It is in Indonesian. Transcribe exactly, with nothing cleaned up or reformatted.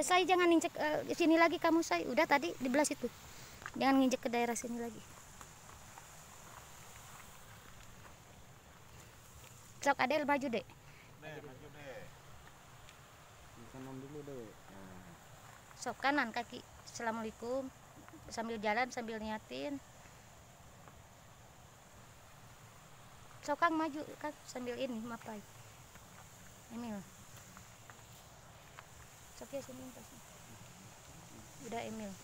Say jangan injek uh, sini lagi kamu Say. Udah tadi di belah situ. Jangan nginjek ke daerah sini lagi. Sok Adel maju deh. Deh, maju deh. Salam dulu deh. Nah. Sok kanan kaki. Assalamualaikum. Sambil jalan sambil niatin. Sok Kang maju kan sambil ini mapai. Emil. Sok ya sini. Udah Emil.